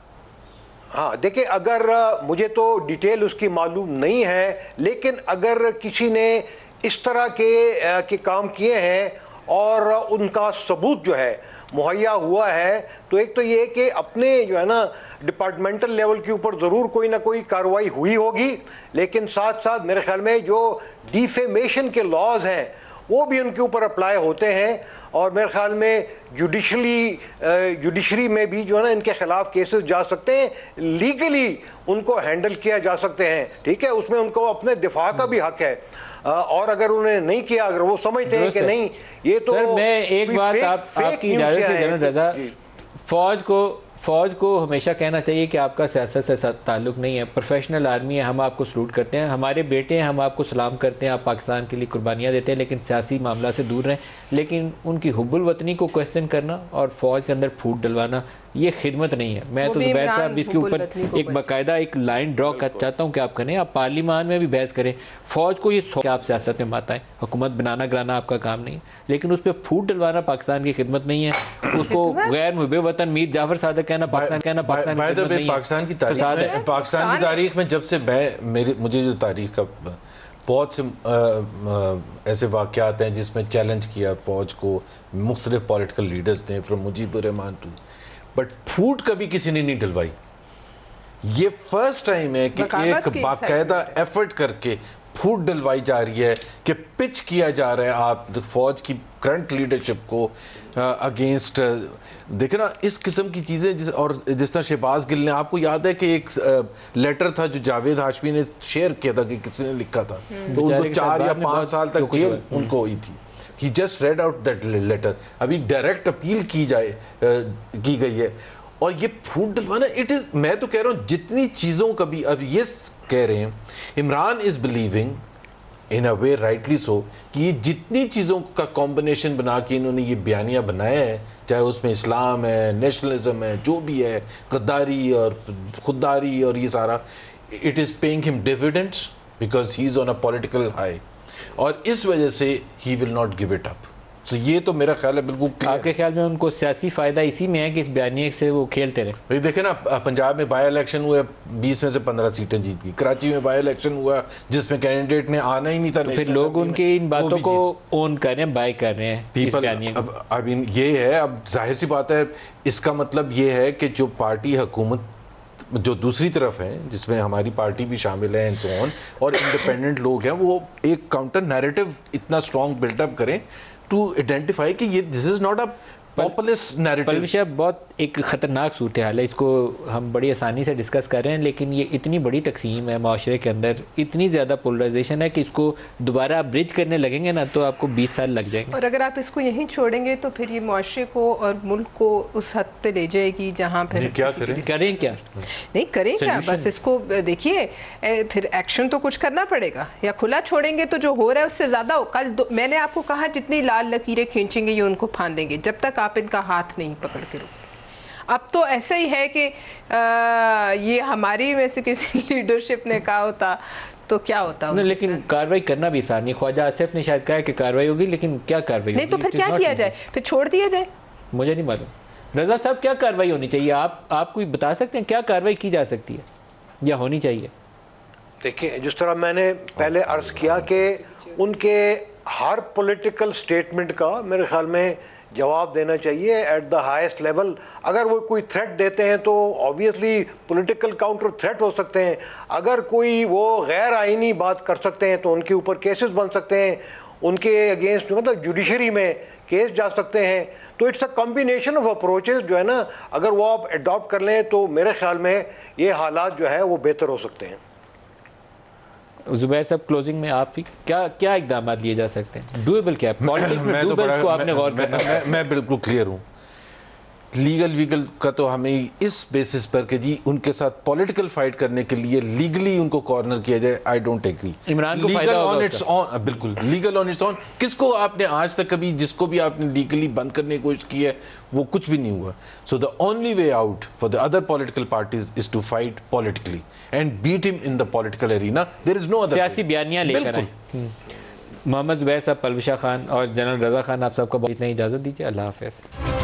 हाँ देखें, अगर आ, मुझे तो डिटेल उसकी मालूम नहीं है, लेकिन अगर किसी ने इस तरह के आ, के काम किए हैं और उनका सबूत जो है मुहैया हुआ है, तो एक तो ये कि अपने जो है ना डिपार्टमेंटल लेवल के ऊपर ज़रूर कोई ना कोई कार्रवाई हुई होगी, लेकिन साथ साथ मेरे ख्याल में जो डिफेमेशन के लॉज हैं वो भी उनके ऊपर अप्लाई होते हैं, और मेरे ख्याल में जुडिशली जुडिशरी में भी जो है ना इनके खिलाफ केसेस जा सकते हैं, लीगली उनको हैंडल किया जा सकते हैं। ठीक है, उसमें उनको अपने दिफा का भी हक है, और अगर उन्होंने नहीं किया, अगर वो समझते हैं कि नहीं ये तो सर, मैं एक बात आप, आपकी इजाजत से जनरल रजा, फौज को फौज को हमेशा कहना चाहिए कि आपका सियासत से ताल्लुक़ नहीं है, प्रोफेशनल आर्मी है, हम आपको सलूट करते हैं, हमारे बेटे हैं, हम आपको सलाम करते हैं, आप पाकिस्तान के लिए कुर्बानियाँ देते हैं, लेकिन सियासी मामला से दूर रहें। लेकिन उनकी हुब्बुल वतनी को क्वेश्चन करना और फौज के अंदर फूट डलवाना ये खिदमत नहीं है। मैं तो ज़ुबैर साहब इसके ऊपर एक बाकायदा एक लाइन ड्रॉ कर चाहता हूँ कि आप करें, आप पार्लियामान में भी बहस करें, फौज को ये कि आप सियासत में मत आए, हुकूमत बनाना कराना आपका काम नहीं है, लेकिन उस पर फूट डलवाना पाकिस्तान की खिदमत नहीं है। उसको गैर मुहब्बे वतन मीर जाफर सादक कहना पाकिस्तान कहना पाकिस्तान की तारीख में पाकिस्तान की तारीख में जब से मैं मेरे मुझे जो तारीख का बहुत से आ, आ, ऐसे वाक़यात हैं जिसमें चैलेंज किया फ़ौज को मुख्तलिफ पॉलिटिकल लीडर्स ने, from Mujibur Rahman to, but फूट कभी किसी ने नहीं डलवाई। ये फर्स्ट टाइम है कि एक बाकायदा एफर्ट करके फूट डलवाई जा रही है, कि पिच किया जा रहा है आप फौज की करंट लीडरशिप को अगेंस्ट। देखे ना इस किस्म की चीज़ें, जिस और जिस तरह शहबाज गिल ने, आपको याद है कि एक लेटर था जो जावेद हाशमी ने शेयर किया था कि किसी ने लिखा था, तो उनको चार या पाँच साल तक जेल उनको हुई थी। He just read out that letter. अभी डायरेक्ट अपील की जाए की गई है, और ये फूट डलवाना इट इज, मैं तो कह रहा हूँ जितनी चीज़ों का भी अब ये कह रहे हैं, Imran is believing in a way rightly so कि ये जितनी चीज़ों का कॉम्बिनेशन बना के इन्होंने ये बयानियाँ बनाया है, चाहे उसमें इस्लाम है, नेशनलिज्म है, जो भी है, गद्दारी और खुददारी और ये सारा, it is paying him dividends because he is on a political high, और इस वजह से he will not give it up. तो ये तो मेरा ख्याल है बिल्कुल। आपके ख्याल में उनको सियासी फायदा इसी में है कि इस बयानिए से वो खेलते रहे? भाई देखे ना, पंजाब में बाई इलेक्शन हुआ, बीस में से पंद्रह सीटें जीत गई। कराची में बाई इलेक्शन हुआ जिसमें कैंडिडेट ने आना ही नहीं था, तो फिर लोग उनकी इन बातों को ओन कर रहे हैं, बाय कर रहे हैं पीपल। अब अब ये है, अब जाहिर सी बात है, इसका मतलब ये है कि जो पार्टी हुकूमत जो दूसरी तरफ है, जिसमें हमारी पार्टी भी शामिल है एंड सो ऑन, और इंडिपेंडेंट लोग हैं, वो एक काउंटर नैरेटिव इतना स्ट्रॉन्ग बिल्डअप करें टू आइडेंटिफाई कि ये this is not a populist narrative. Palvi साहब, बहुत एक ख़तरनाक सूरत हाल है, इसको हम बड़ी आसानी से डिस्कस कर रहे हैं, लेकिन ये इतनी बड़ी तकसीम है माशरे के अंदर, इतनी ज़्यादा पोलराइजेशन है कि इसको दोबारा ब्रिज करने लगेंगे ना तो आपको बीस साल लग जाएंगे। और अगर आप इसको यहीं छोड़ेंगे तो फिर ये माशरे को और मुल्क को उस हद पे ले जाएगी जहाँ फिर क्या करें करें क्या नहीं करें क्या, बस इसको देखिए, फिर एक्शन तो कुछ करना पड़ेगा, या खुला छोड़ेंगे तो जो हो रहा है उससे ज़्यादा हो। कल मैंने आपको कहा जितनी लाल लकीरें खींचेंगे ये उनको फांदेंगे, जब तक आप इनका हाथ नहीं पकड़ के रुको। अब तो ऐसा ही है कि आ, ये हमारी में से किसी लीडरशिप ने कहा होता तो क्या होता। नहीं, लेकिन कार्रवाई करना भी आसान नहीं। ख्वाजा आसिफ ने शायद कहा कि कार्रवाई होगी, लेकिन क्या कार्रवाई नहीं, तो फिर क्या किया जाए, फिर छोड़ दिया जाए? मुझे नहीं मालूम। रजा साहब, क्या कार्रवाई होनी चाहिए? आप आप कोई बता सकते हैं क्या कार्रवाई की जा सकती है या होनी चाहिए? देखिए, जिस तरह मैंने पहले अर्ज किया कि उनके हर पॉलिटिकल स्टेटमेंट का मेरे ख्याल में जवाब देना चाहिए एट द हाईएस्ट लेवल। अगर वो कोई थ्रेट देते हैं तो ऑब्वियसली पॉलिटिकल काउंटर थ्रेट हो सकते हैं। अगर कोई वो गैर आईनी बात कर सकते हैं तो उनके ऊपर केसेस बन सकते हैं, उनके अगेंस्ट मतलब जुडिशरी में केस जा सकते हैं। तो it's a combination of approaches जो है ना, अगर वो आप अडॉप्ट कर लें तो मेरे ख्याल में ये हालात जो है वो बेहतर हो सकते हैं। जुबैर साहब, क्लोजिंग में आप क्या क्या इकदाम लिए जा सकते हैं? डूएबल क्या है पॉलिटिक्स में? डूएबल को आपने गौर करना। मैं, मैं बिल्कुल क्लियर हूँ। लीगल वीगल का तो हमें इस बेसिस पर कि जी उनके साथ पॉलिटिकल फाइट करने के लिए लीगली उनको कॉर्नर किया जाए, आई डोंट एग्री। इमरान को फायदा होगा ऑन इट्स ऑन, बिल्कुल लीगल ऑन इट्स ऑन। किसको आपने आज तक कभी जिसको भी आपने लीगली बंद करने की कोशिश की है वो कुछ भी नहीं हुआ। So the only way out for the other political parties is to fight politically and beat him in the political arena. There is no other. सियासी बयानियां लेकर आए। मोहम्मद जुबैर साहब, पलविशा खान और जनरल रजा खान, आप सबको इतना इजाजत दीजिए। अल्लाह हाफिज़।